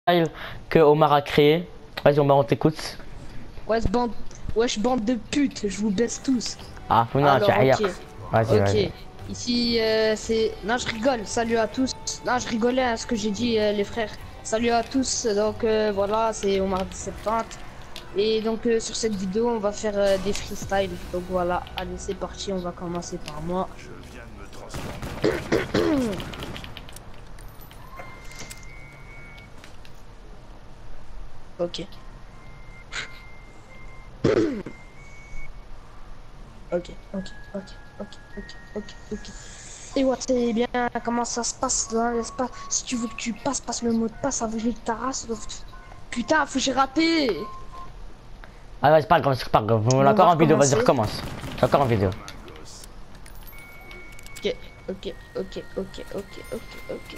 que Omar a créé. Vas-y Omar, on t'écoute. Wesh bande de putes, je vous baisse tous. Ah, non, Alors, tu as ok. Vas-y, Ok. vas-y. Ici, c'est... Non, je rigole. Salut à tous. Non, je rigolais à ce que j'ai dit, les frères. Salut à tous. Donc, voilà, c'est Omar 1070. Et donc, sur cette vidéo, on va faire des freestyles. Donc, voilà. Allez, c'est parti. On va commencer par moi. Je viens de me transformer. Ok. Ok, ok, ok, ok, ok, ok, ok. Et ouais, c'est bien comment ça se passe dans l'espace. Si tu veux que tu passes, passe le mot de passe avec les taras. Putain, faut que j'ai raté. Ah ouais, c'est pas grave, c'est pas grave. On est Bon, on va encore en vidéo, vas-y, recommencer. recommence. C'est encore en vidéo. Comme un gosse. Ok, ok, ok, ok, ok, ok, ok.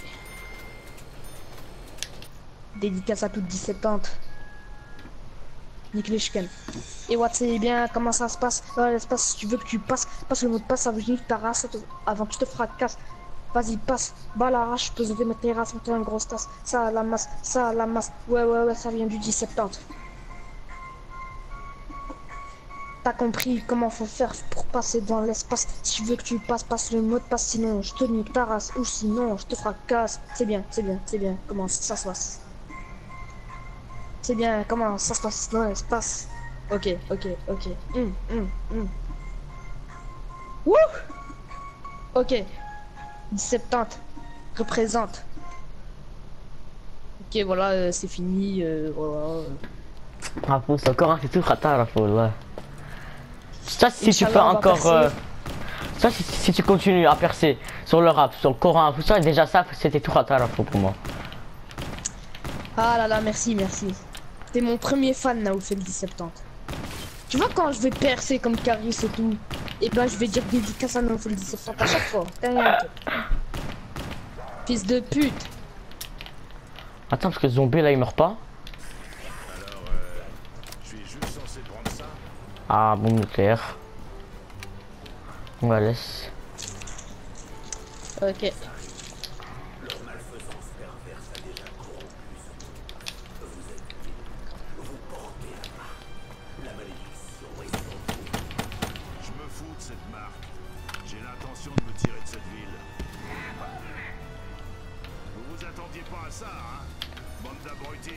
Dédicace à toutes 17 ans. Nick les chicanes. Et ouais, c'est bien comment ça se passe dans l'espace. Si tu veux que tu passes, passe le mot de passe avec ta race avant que tu te fracasses. Vas-y, passe, bas l'arrache, je peux sauver mettre tes races, mettre une grosse tasse. Ça à la masse, ça à la masse. Ouais, ouais, ouais, ça vient du 10-70. T'as compris comment faut faire pour passer dans l'espace. Si tu veux que tu passes, passe le mot de passe. Sinon, je te nique ta race. Ou sinon, je te fracasse. C'est bien, c'est bien, c'est bien. Comment ça se passe? C'est bien, comment ça se passe dans l'espace? Ok, ok, ok. Wouh! Ok. 10-70. Représente. Ok, voilà, c'est fini. Voilà. Bravo, c'est encore un c'est tout raté la foule, là. Ça, si tu peux Inch'Allah, on va encore. percer. Ça, si tu continues à percer sur le rap, sur le Coran, tout ça, déjà ça, c'était tout raté la foule pour moi. Ah là là, merci, merci. T'es mon premier fan, Naoufel 10-70. Tu vois, quand je vais percer comme Caris et tout, et ben je vais dire dédicace à Naoufel 10-70 à chaque fois. Fils de pute. Attends, parce que le zombie là il meurt pas. Alors, je suis juste censé prendre ça. Ah, bombe nucléaire. On la laisse. Ok. Je me fous de cette marque. J'ai l'intention de me tirer de cette ville. Vous vous attendiez pas à ça, hein? Bande d'abrutis.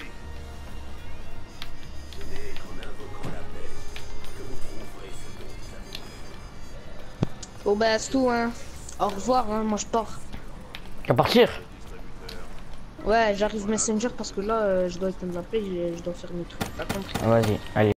Bon bah c'est tout, hein. Au revoir, hein, moi je pars. À partir. Ouais, j'arrive Messenger parce que là, je dois éteindre la play, je dois faire mes trucs. T'as compris? Vas-y, allez.